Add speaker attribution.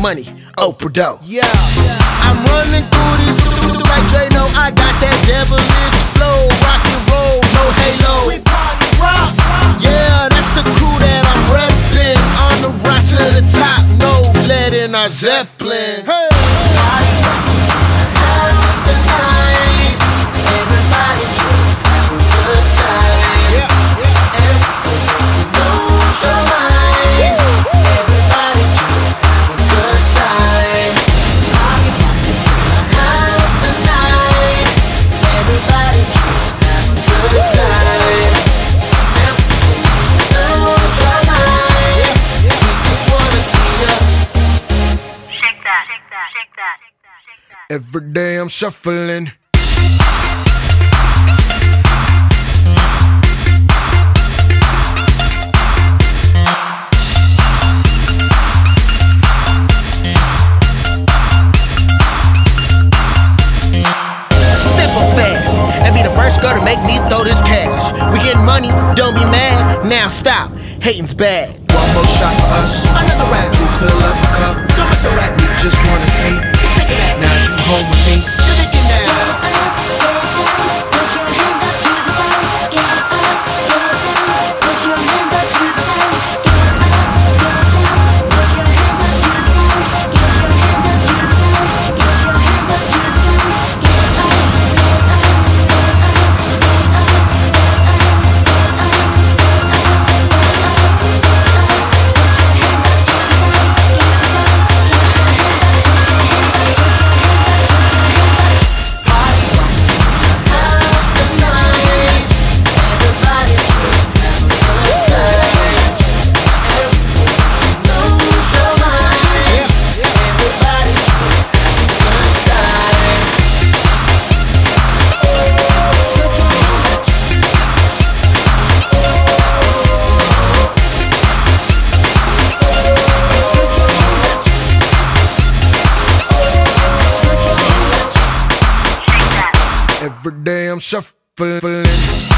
Speaker 1: money, Oprah dough.
Speaker 2: Yeah, I'm running through these like Dre. No, I got that devilish flow, rock and roll, no halo. We party rock. Yeah, that's the crew that I'm reppin'. On the rise to the top, no lead in our Zeppelin. Hey.
Speaker 1: Every day I'm shuffling.
Speaker 2: Step up fast and be the first girl to make me throw this cash. We getting money, don't be mad. Now stop, hating's bad.
Speaker 1: One more shot for us.
Speaker 2: Another round.
Speaker 1: Please fill up a cup.
Speaker 2: Don't miss a rap.
Speaker 1: We just wanna see. Now you home with me. Every day I'm shuffling.